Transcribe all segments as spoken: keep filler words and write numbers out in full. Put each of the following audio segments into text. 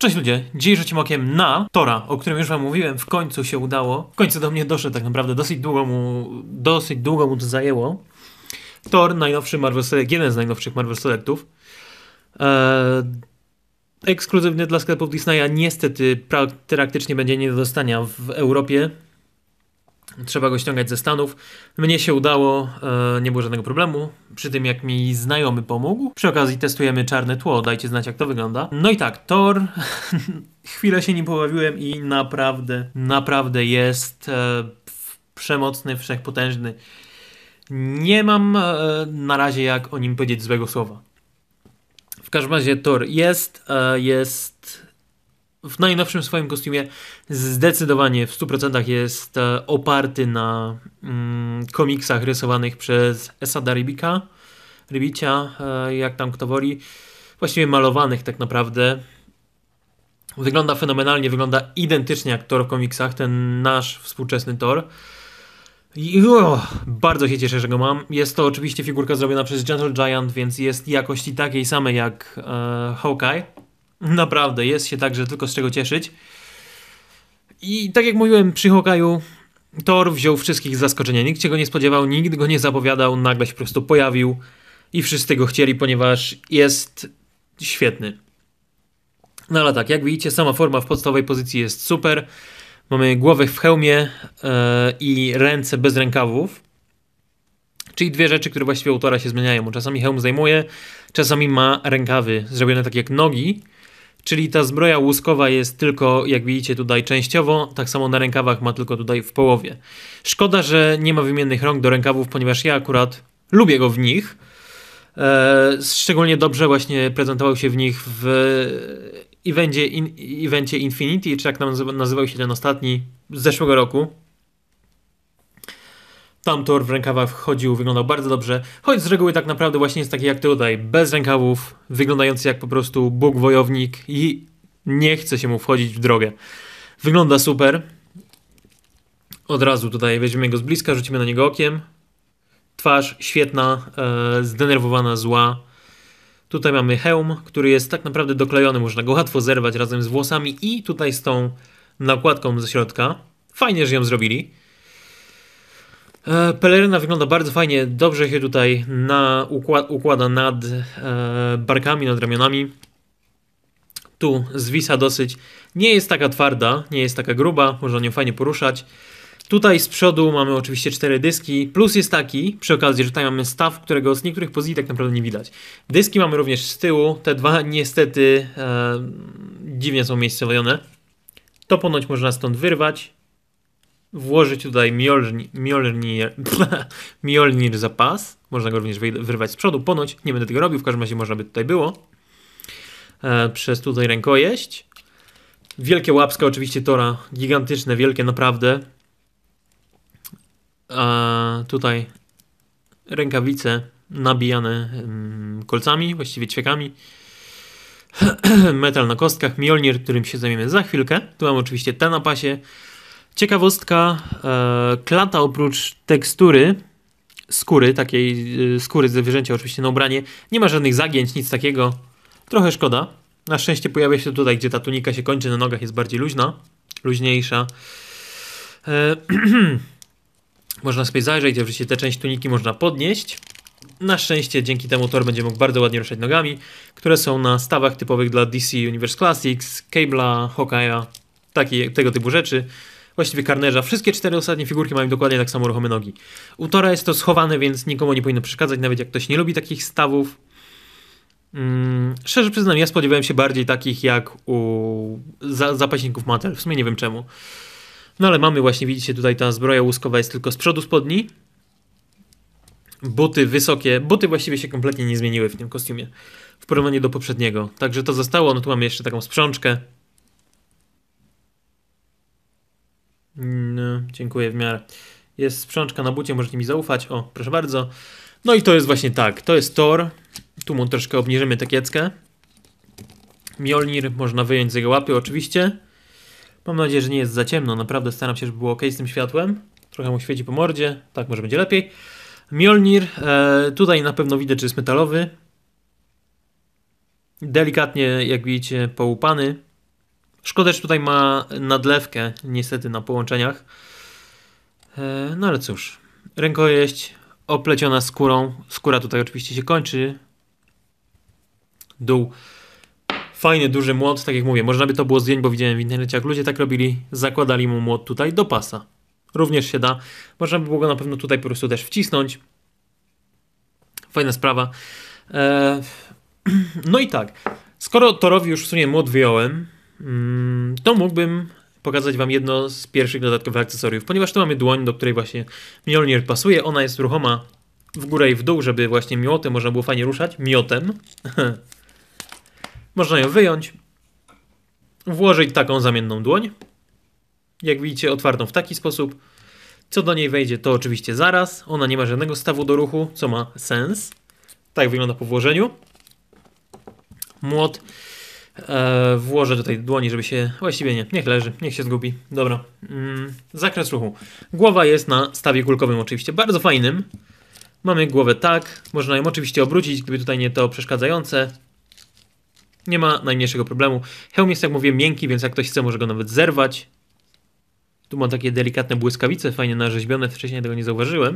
Cześć ludzie, dziś rzucimy okiem na Thora, o którym już wam mówiłem, w końcu się udało. W końcu do mnie doszedł tak naprawdę, dosyć długo mu, dosyć długo mu to zajęło. Thor, najnowszy Marvel Select, jeden z najnowszych Marvel Selectów. Eee, ekskluzywny dla sklepów Disneya, niestety pra praktycznie będzie nie do dostania w Europie. Trzeba go ściągać ze Stanów. Mnie się udało, e, nie było żadnego problemu. Przy tym jak mi znajomy pomógł. Przy okazji testujemy czarne tło, dajcie znać jak to wygląda. No i tak, Thor, chwilę się nim pobawiłem i naprawdę, naprawdę jest e, przemocny, wszechpotężny. Nie mam e, na razie jak o nim powiedzieć złego słowa. W każdym razie Thor jest, e, jest... w najnowszym swoim kostiumie zdecydowanie w stu procentach jest e, oparty na mm, komiksach rysowanych przez Esada Ribika, Ribicia, e, jak tam kto woli, właściwie malowanych tak naprawdę. Wygląda fenomenalnie, wygląda identycznie jak Thor w komiksach, ten nasz współczesny Thor. I o, bardzo się cieszę, że go mam. Jest to oczywiście figurka zrobiona przez Gentle Giant, więc jest jakości takiej samej jak e, Hawkeye. Naprawdę, jest się także tylko z czego cieszyć. I tak jak mówiłem, przy Hawkeye'u Thor wziął wszystkich z zaskoczenia. Nikt się go nie spodziewał, nikt go nie zapowiadał, nagle się po prostu pojawił i wszyscy go chcieli, ponieważ jest świetny. No ale tak, jak widzicie, sama forma w podstawowej pozycji jest super. Mamy głowę w hełmie yy, i ręce bez rękawów. Czyli dwie rzeczy, które właściwie u Thora się zmieniają. Czasami hełm zdejmuje, czasami ma rękawy zrobione tak jak nogi. Czyli ta zbroja łuskowa jest tylko, jak widzicie tutaj, częściowo, tak samo na rękawach ma tylko tutaj w połowie. Szkoda, że nie ma wymiennych rąk do rękawów, ponieważ ja akurat lubię go w nich. Eee, szczególnie dobrze właśnie prezentował się w nich w evencie, in, evencie Infinity, czy jak nazywał się ten ostatni, z zeszłego roku. Tam Thor w rękawach wchodził, wyglądał bardzo dobrze, choć z reguły tak naprawdę właśnie jest taki jak tutaj, bez rękawów, wyglądający jak po prostu Bóg wojownik i nie chce się mu wchodzić w drogę. Wygląda super. Od razu tutaj weźmiemy go z bliska, rzucimy na niego okiem. Twarz świetna, e, zdenerwowana, zła. Tutaj mamy hełm, który jest tak naprawdę doklejony, można go łatwo zerwać razem z włosami i tutaj z tą nakładką ze środka. Fajnie, że ją zrobili. E, peleryna wygląda bardzo fajnie, dobrze się tutaj na, układ, układa nad e, barkami, nad ramionami. Tu zwisa dosyć. Nie jest taka twarda, nie jest taka gruba, można nią fajnie poruszać. Tutaj z przodu mamy oczywiście cztery dyski. Plus jest taki, przy okazji, że tutaj mamy staw, którego z niektórych pozycji tak naprawdę nie widać. Dyski mamy również z tyłu, te dwa niestety e, dziwnie są miejscowione. To ponoć można stąd wyrwać. Włożyć tutaj Mjolnir, Mjolnir, Mjolnir za pas. Można go również wyrwać z przodu. Ponoć nie będę tego robił, w każdym razie można by tutaj było. E, przez tutaj rękojeść. Wielkie łapska oczywiście Thora. Gigantyczne, wielkie naprawdę. E, tutaj rękawice nabijane mm, kolcami, właściwie ćwiekami. Metal na kostkach. Mjolnir, którym się zajmiemy za chwilkę. Tu mam oczywiście ten na pasie. Ciekawostka, e, klata oprócz tekstury skóry, takiej e, skóry zwierzęcia oczywiście na ubranie, nie ma żadnych zagięć, nic takiego. Trochę szkoda. Na szczęście pojawia się tutaj, gdzie ta tunika się kończy na nogach, jest bardziej luźna, luźniejsza. E, można sobie zajrzeć, oczywiście tę część tuniki można podnieść. Na szczęście dzięki temu Thor będzie mógł bardzo ładnie ruszać nogami, które są na stawach typowych dla D C Universe Classics, Cable'a, Hawkeye'a, takie, tego typu rzeczy. Właściwie Carnage'a. Wszystkie cztery ostatnie figurki mają dokładnie tak samo ruchome nogi. U Thora jest to schowane, więc nikomu nie powinno przeszkadzać, nawet jak ktoś nie lubi takich stawów. Hmm, szczerze przyznam, ja spodziewałem się bardziej takich jak u za zapaśników Mattel. W sumie nie wiem czemu. No ale mamy właśnie, widzicie, tutaj ta zbroja łuskowa jest tylko z przodu spodni. Buty wysokie. Buty właściwie się kompletnie nie zmieniły w tym kostiumie. W porównaniu do poprzedniego. Także to zostało. No tu mamy jeszcze taką sprzączkę. No, dziękuję w miarę. Jest sprzączka na bucie, możecie mi zaufać. O, proszę bardzo. No i to jest właśnie tak. To jest Thor. Tu mu troszkę obniżymy tekieckę. Mjolnir można wyjąć z jego łapy oczywiście. Mam nadzieję, że nie jest za ciemno. Naprawdę staram się, żeby było ok z tym światłem. Trochę mu świeci po mordzie. Tak, może będzie lepiej. Mjolnir. E, tutaj na pewno widać, że jest metalowy. Delikatnie, jak widzicie, połupany. Szkoda, że tutaj ma nadlewkę niestety na połączeniach. E, no ale cóż. Rękojeść opleciona skórą. Skóra tutaj oczywiście się kończy. Dół. Fajny, duży młot, tak jak mówię. Można by to było zdjąć, bo widziałem w internecie, jak ludzie tak robili. Zakładali mu młot tutaj do pasa. Również się da. Można by było go na pewno tutaj po prostu też wcisnąć. Fajna sprawa. E, no i tak. Skoro Thorowi już w sumie młot wyjąłem, to mógłbym pokazać wam jedno z pierwszych dodatkowych akcesoriów, ponieważ tu mamy dłoń, do której właśnie Mjolnir pasuje. Ona jest ruchoma w górę i w dół, żeby właśnie miotem można było fajnie ruszać. Miotem. Można ją wyjąć, włożyć taką zamienną dłoń. Jak widzicie, otwartą w taki sposób. Co do niej wejdzie, to oczywiście zaraz. Ona nie ma żadnego stawu do ruchu, co ma sens. Tak wygląda po włożeniu. Młot. Eee, włożę do tej dłoni, żeby się... Właściwie nie, niech leży, niech się zgubi. Dobra. Mm, zakres ruchu. Głowa jest na stawie kulkowym oczywiście, bardzo fajnym. Mamy głowę tak. Można ją oczywiście obrócić, gdyby tutaj nie to przeszkadzające. Nie ma najmniejszego problemu. Hełm jest, jak mówię, miękki, więc jak ktoś chce, może go nawet zerwać. Tu ma takie delikatne błyskawice, fajnie narzeźbione, wcześniej tego nie zauważyłem.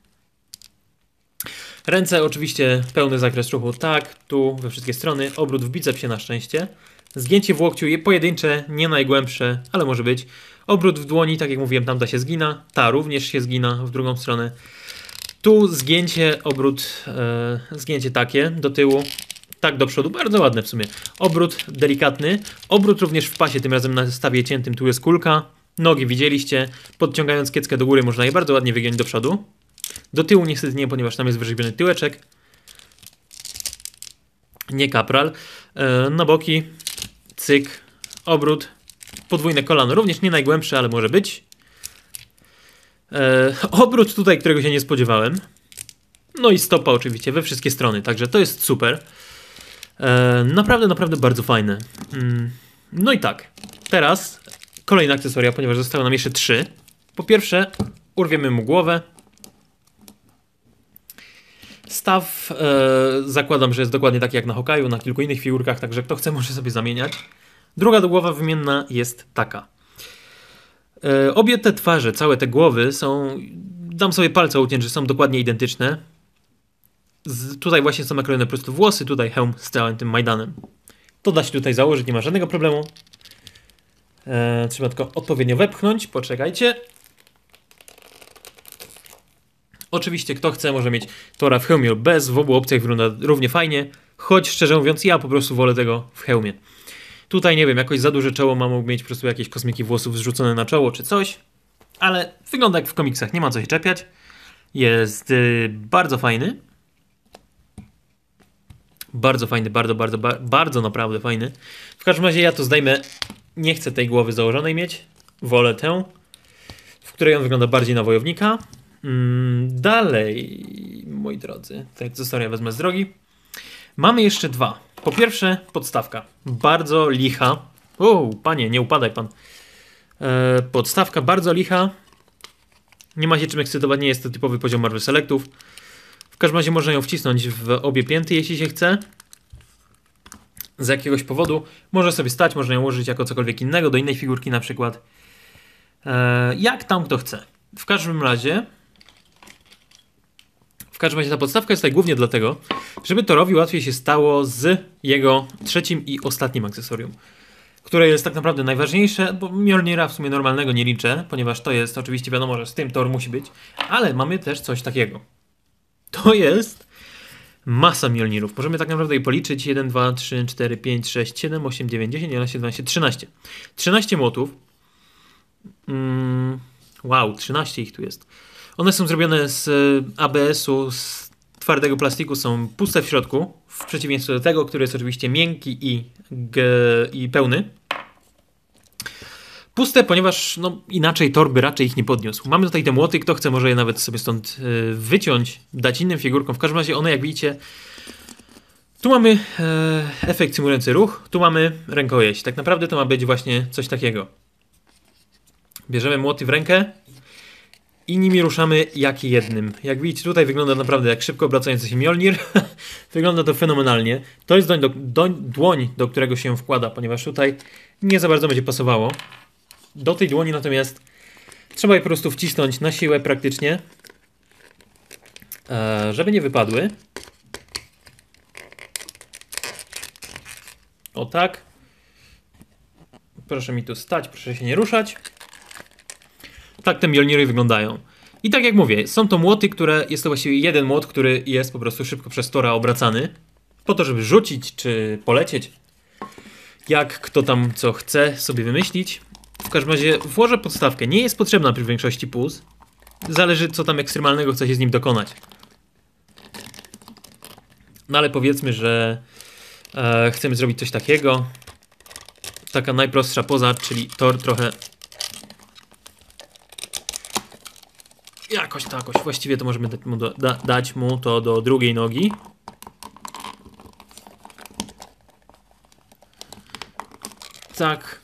Ręce oczywiście pełny zakres ruchu, tak, tu we wszystkie strony, obrót w bicepsie na szczęście. Zgięcie w łokciu, pojedyncze, nie najgłębsze, ale może być. Obrót w dłoni, tak jak mówiłem, tamta się zgina, ta również się zgina w drugą stronę. Tu zgięcie, obrót, e, zgięcie takie do tyłu, tak do przodu, bardzo ładne w sumie. Obrót delikatny, obrót również w pasie, tym razem na stawie ciętym, tu jest kulka. Nogi widzieliście, podciągając kieckę do góry można je bardzo ładnie wygiąć do przodu. Do tyłu niestety nie, ponieważ tam jest wyrzeźbiony tyłeczek. Nie kapral. E, na boki, cyk, obrót, podwójne kolano, również nie najgłębsze, ale może być. E, obrót tutaj, którego się nie spodziewałem. No i stopa oczywiście we wszystkie strony, także to jest super. E, naprawdę, naprawdę bardzo fajne. Mm, no i tak, teraz kolejne akcesoria, ponieważ zostały nam jeszcze trzy. Po pierwsze, urwiemy mu głowę. Staw e, zakładam, że jest dokładnie taki jak na Hokaju, na kilku innych figurkach, także kto chce, może sobie zamieniać. Druga głowa wymienna jest taka. E, obie te twarze, całe te głowy są, dam sobie palce uciąć, że są dokładnie identyczne. Z, tutaj właśnie są nakrojone po prostu włosy, tutaj hełm z całym tym Majdanem. To da się tutaj założyć, nie ma żadnego problemu. E, trzeba tylko odpowiednio wepchnąć, poczekajcie. Oczywiście kto chce może mieć Thora w hełmie lub bez, w obu opcjach wygląda równie fajnie, choć szczerze mówiąc ja po prostu wolę tego w hełmie. Tutaj nie wiem, jakoś za duże czoło mam mógł mieć po prostu jakieś kosmiki włosów zrzucone na czoło czy coś, ale wygląda jak w komiksach, nie ma co się czepiać. Jest yy, bardzo fajny. Bardzo fajny, bardzo, bardzo, ba bardzo naprawdę fajny. W każdym razie ja to zdejmę, nie chcę tej głowy założonej mieć, wolę tę, w której on wygląda bardziej na wojownika. Dalej, moi drodzy, te akcesoria wezmę z drogi. Mamy jeszcze dwa. Po pierwsze, podstawka. Bardzo licha. O, panie, nie upadaj pan. E, podstawka bardzo licha. Nie ma się czym ekscytować, nie jest to typowy poziom Marvel Selectów. W każdym razie można ją wcisnąć w obie pięty, jeśli się chce. Z jakiegoś powodu. Może sobie stać, można ją użyć jako cokolwiek innego, do innej figurki na przykład. E, jak tam kto chce. W każdym razie... W każdym razie ta podstawka jest tutaj głównie dlatego, żeby Thorowi łatwiej się stało z jego trzecim i ostatnim akcesorium, które jest tak naprawdę najważniejsze, bo Mjolnira w sumie normalnego nie liczę, ponieważ to jest oczywiście wiadomo, że z tym Thor musi być, ale mamy też coś takiego. To jest masa Mjolnirów. Możemy tak naprawdę je policzyć. jeden, dwa, trzy, cztery, pięć, sześć, siedem, osiem, dziewięć, dziesięć, jedenaście, dwanaście, trzynaście. trzynaście młotów. Mm, wow, trzynaście ich tu jest. One są zrobione z A B S-u, z twardego plastiku, są puste w środku, w przeciwieństwie do tego, który jest oczywiście miękki i, g, i pełny. Puste, ponieważ no, inaczej Thor by raczej ich nie podniósł. Mamy tutaj te młoty, kto chce może je nawet sobie stąd y, wyciąć, dać innym figurkom. W każdym razie one, jak widzicie, tu mamy e, efekt symulujący ruch, tu mamy rękojeść. Tak naprawdę to ma być właśnie coś takiego. Bierzemy młoty w rękę i nimi ruszamy jak jednym. Jak widzicie, tutaj wygląda naprawdę jak szybko obracający się Mjolnir. Wygląda to fenomenalnie. To jest dłoń do, do, dłoń, do którego się wkłada, ponieważ tutaj nie za bardzo będzie pasowało. Do tej dłoni natomiast trzeba je po prostu wcisnąć na siłę praktycznie, żeby nie wypadły. O tak. Proszę mi tu stać, proszę się nie ruszać. Tak te Mjolniry wyglądają. I tak jak mówię, są to młoty, które... Jest to właściwie jeden młot, który jest po prostu szybko przez Tora obracany. Po to, żeby rzucić czy polecieć. Jak kto tam co chce sobie wymyślić. W każdym razie włożę podstawkę. Nie jest potrzebna przy większości puls. Zależy, co tam ekstremalnego chce się z nim dokonać. No ale powiedzmy, że e, chcemy zrobić coś takiego. Taka najprostsza poza, czyli Thor trochę... Jakoś takoś. Właściwie to możemy dać mu, do, da, dać mu to do drugiej nogi. Tak.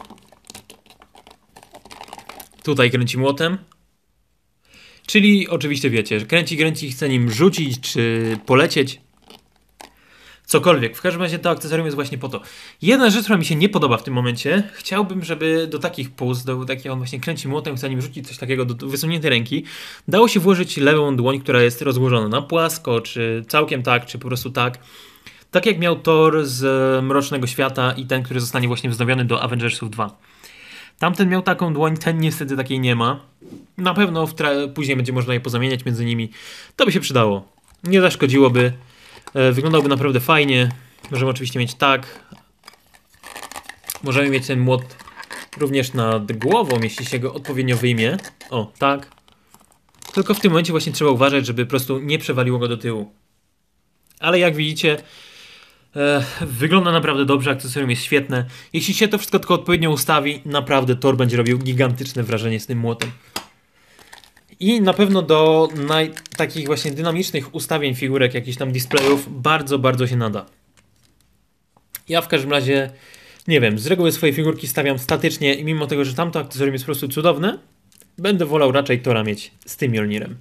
Tutaj kręci młotem. Czyli oczywiście wiecie, że kręci, kręci, chce nim rzucić czy polecieć. Cokolwiek. W każdym razie to akcesorium jest właśnie po to. Jedna rzecz, która mi się nie podoba w tym momencie, chciałbym, żeby do takich puls, do takiego on właśnie kręci młotem, chce nim rzucić coś takiego do wysuniętej ręki, dało się włożyć lewą dłoń, która jest rozłożona na płasko, czy całkiem tak, czy po prostu tak. Tak jak miał Thor z Mrocznego Świata i ten, który zostanie właśnie wznowiony do Avengersów dwa. Tamten miał taką dłoń, ten niestety takiej nie ma. Na pewno w później będzie można je pozamieniać między nimi. To by się przydało. Nie zaszkodziłoby. Wyglądałby naprawdę fajnie. Możemy oczywiście mieć tak. Możemy mieć ten młot również nad głową, jeśli się go odpowiednio wyjmie. O, tak. Tylko w tym momencie właśnie trzeba uważać, żeby po prostu nie przewaliło go do tyłu. Ale jak widzicie, e, wygląda naprawdę dobrze, akcesorium jest świetne. Jeśli się to wszystko tylko odpowiednio ustawi, naprawdę Thor będzie robił gigantyczne wrażenie z tym młotem. I na pewno do naj, takich właśnie dynamicznych ustawień figurek, jakichś tam displayów, bardzo, bardzo się nada. Ja w każdym razie, nie wiem, z reguły swoje figurki stawiam statycznie i mimo tego, że tamto akcesorium jest po prostu cudowne, będę wolał raczej Thora mieć z tym Mjolnirem.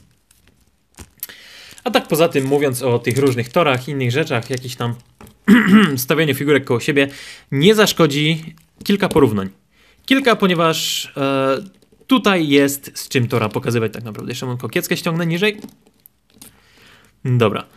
A tak poza tym, mówiąc o tych różnych Thorach, innych rzeczach, jakichś tam stawianiu figurek koło siebie, nie zaszkodzi kilka porównań. Kilka, ponieważ e, tutaj jest z czym Thora pokazywać tak naprawdę. Jeszcze mam kokieckę ściągnę niżej. Dobra.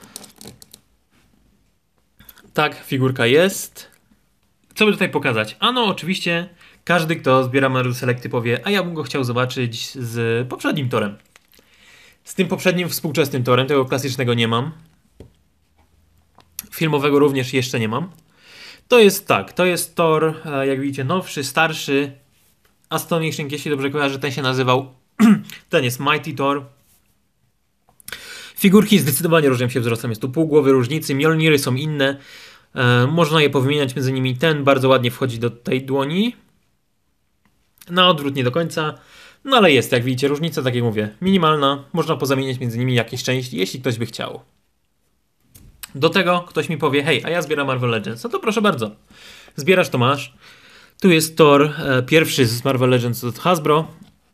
Tak, figurka jest. Co by tutaj pokazać? Ano, oczywiście każdy, kto zbiera Marvel Selecty powie, a ja bym go chciał zobaczyć z poprzednim Thorem. Z tym poprzednim współczesnym Thorem, tego klasycznego nie mam. Filmowego również jeszcze nie mam. To jest tak, to jest Thor, jak widzicie, nowszy, starszy. Astonishing, jeśli dobrze kojarzę, ten się nazywał. Ten jest Mighty Thor. Figurki zdecydowanie różnią się wzrostem. Jest tu pół głowy różnicy, Mjolniry są inne. E, można je powymieniać między nimi. Ten bardzo ładnie wchodzi do tej dłoni. Na odwrót nie do końca. No ale jest, jak widzicie, różnica, tak jak mówię, minimalna. Można pozamieniać między nimi jakieś części, jeśli ktoś by chciał. Do tego ktoś mi powie, hej, a ja zbieram Marvel Legends. No to proszę bardzo. Zbierasz, to masz. Tu jest Thor, e, pierwszy z Marvel Legends od Hasbro.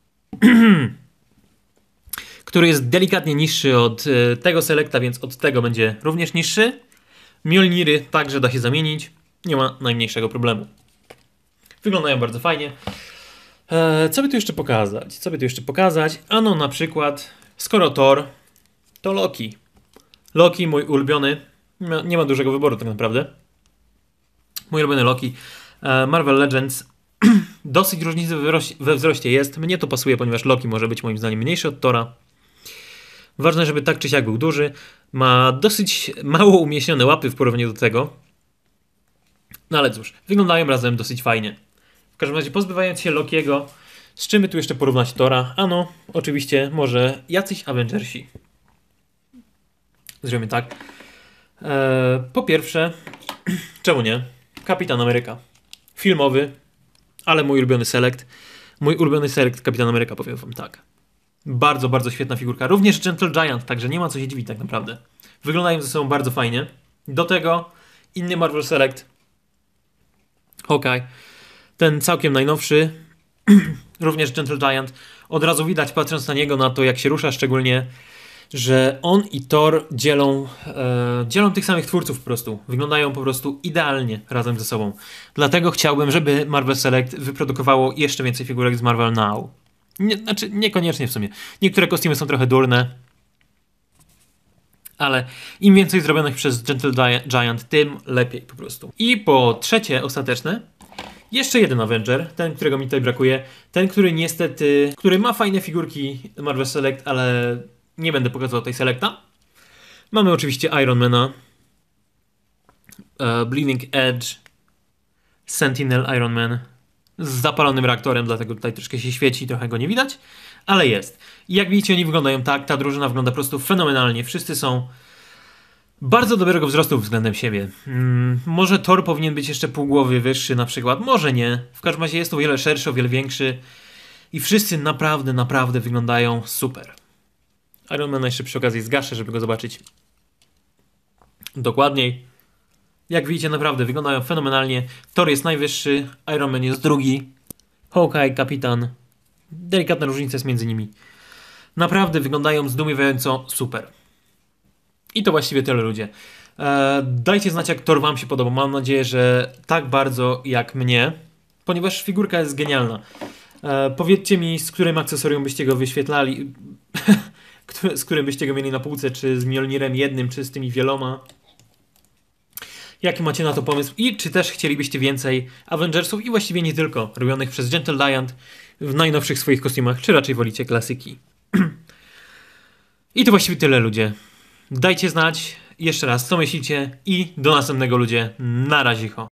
Który jest delikatnie niższy od e, tego Selecta, więc od tego będzie również niższy. Mjolniry także da się zamienić. Nie ma najmniejszego problemu. Wyglądają bardzo fajnie. E, co by tu jeszcze pokazać? Co by tu jeszcze pokazać? Ano na przykład, skoro Thor, to Loki. Loki, mój ulubiony. Nie ma dużego wyboru tak naprawdę. Mój ulubiony Loki. E, Marvel Legends. Dosyć różnicy we wzroście jest. Mnie to pasuje, ponieważ Loki może być moim zdaniem mniejszy od Thora. Ważne, żeby tak czy siak był duży. Ma dosyć mało umieśnione łapy w porównaniu do tego. No ale cóż, wyglądają razem dosyć fajnie. W każdym razie pozbywając się Lokiego, z czym by tu jeszcze porównać Thora? Ano, oczywiście może jacyś Avengersi. Zrobimy tak. Eee, po pierwsze, czemu nie? Kapitan Ameryka. Filmowy, ale mój ulubiony Select. Mój ulubiony Select Kapitan Ameryka, powiem wam tak. Bardzo, bardzo świetna figurka. Również Gentle Giant, także nie ma co się dziwić tak naprawdę. Wyglądają ze sobą bardzo fajnie. Do tego inny Marvel Select. Hawkeye. Ten całkiem najnowszy. Również Gentle Giant. Od razu widać, patrząc na niego, na to jak się rusza, szczególnie że on i Thor dzielą, e, dzielą tych samych twórców po prostu. Wyglądają po prostu idealnie razem ze sobą. Dlatego chciałbym, żeby Marvel Select wyprodukowało jeszcze więcej figurek z Marvel Now. Nie, znaczy, niekoniecznie w sumie. Niektóre kostiumy są trochę durne, ale im więcej zrobionych przez Gentle Giant, tym lepiej po prostu. I po trzecie, ostateczne, jeszcze jeden Avenger, ten, którego mi tutaj brakuje. Ten, który niestety, który ma fajne figurki Marvel Select, ale nie będę pokazywał tej Selecta. Mamy oczywiście Ironmana, uh, Bleeding Edge, Sentinel Iron Man z zapalonym reaktorem, dlatego tutaj troszkę się świeci, trochę go nie widać, ale jest. I jak widzicie, oni wyglądają tak, ta drużyna wygląda po prostu fenomenalnie. Wszyscy są bardzo dobrego wzrostu względem siebie. Hmm, może Thor powinien być jeszcze pół głowy wyższy na przykład, może nie. W każdym razie jest to o wiele szerszy, o wiele większy i wszyscy naprawdę, naprawdę wyglądają super. Ironmana jeszcze przy okazji zgaszę, żeby go zobaczyć dokładniej. Jak widzicie, naprawdę wyglądają fenomenalnie. Thor jest najwyższy, Iron Man jest drugi, Hawkeye, Kapitan. Delikatna różnica jest między nimi. Naprawdę wyglądają zdumiewająco super. I to właściwie tyle, ludzie. Eee, dajcie znać, jak Thor wam się podoba. Mam nadzieję, że tak bardzo jak mnie, ponieważ figurka jest genialna. Eee, powiedzcie mi, z którym akcesorium byście go wyświetlali, z którym byście go mieli na półce, czy z Mjolnirem jednym, czy z tymi wieloma. Jaki macie na to pomysł? I czy też chcielibyście więcej Avengersów i właściwie nie tylko, robionych przez Gentle Giant w najnowszych swoich kostiumach, czy raczej wolicie klasyki? I to właściwie tyle, ludzie. Dajcie znać jeszcze raz, co myślicie i do następnego, ludzie. Na razie.